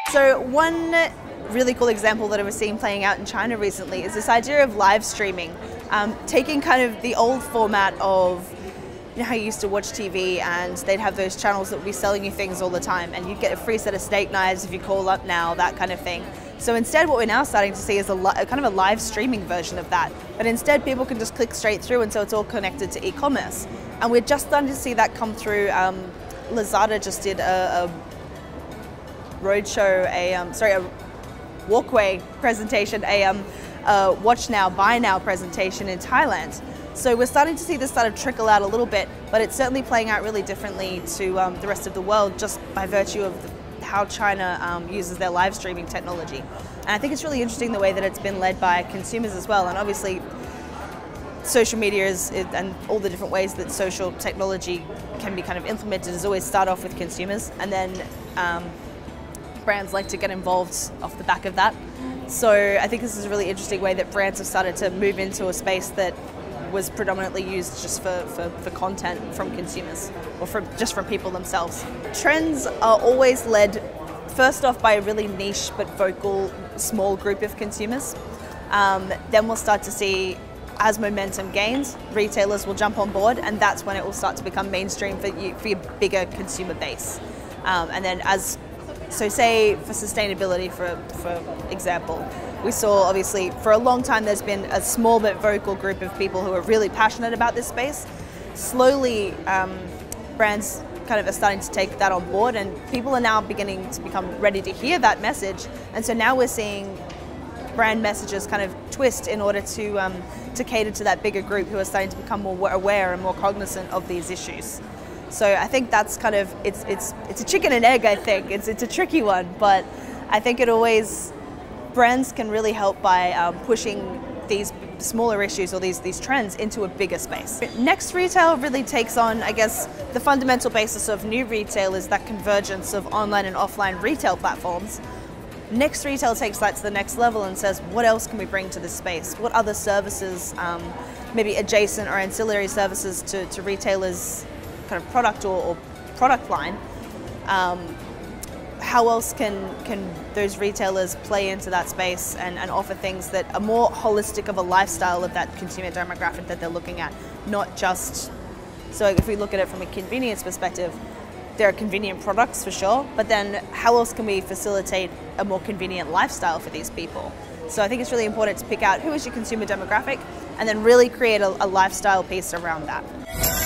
So one really cool example that I was seeing playing out in China recently is this idea of live streaming, taking kind of the old format of, you know, how you used to watch TV and they'd have those channels that would be selling you things all the time and you'd get a free set of steak knives if you call up now, that kind of thing. So instead what we're now starting to see is a kind of a live streaming version of that. But instead people can just click straight through, and so it's all connected to e-commerce. And we're just starting to see that come through. Lazada just did a roadshow, a walkway presentation, a watch now, buy now presentation in Thailand. So we're starting to see this sort of trickle out a little bit, but it's certainly playing out really differently to the rest of the world just by virtue of how China uses their live streaming technology. And I think it's really interesting the way that it's been led by consumers as well. And obviously social media and all the different ways that social technology can be kind of implemented is always start off with consumers, and then brands like to get involved off the back of that. So I think this is a really interesting way that brands have started to move into a space that was predominantly used just for content from consumers, or just from people themselves. Trends are always led first off by a really niche but vocal small group of consumers. Then we'll start to see, as momentum gains, retailers will jump on board, and that's when it will start to become mainstream for your bigger consumer base. And then so say for sustainability, for example, we saw obviously for a long time there's been a small but vocal group of people who are really passionate about this space. Slowly brands kind of are starting to take that on board, and people are now beginning to become ready to hear that message. And so now we're seeing brand messages kind of twist in order to cater to that bigger group who are starting to become more aware and more cognizant of these issues. So I think that's kind of, it's a chicken and egg, I think. It's a tricky one, but I think brands can really help by pushing these smaller issues or these trends into a bigger space. Next retail really takes on, I guess, the fundamental basis of new retail is that convergence of online and offline retail platforms. Next retail takes that to the next level and says, what else can we bring to this space? What other services, maybe adjacent or ancillary services to retailers' kind of product or product line, how else can those retailers play into that space and offer things that are more holistic of a lifestyle of that consumer demographic that they're looking at, not just, so if we look at it from a convenience perspective, there are convenient products for sure, but then how else can we facilitate a more convenient lifestyle for these people? So I think it's really important to pick out who is your consumer demographic and then really create a lifestyle piece around that.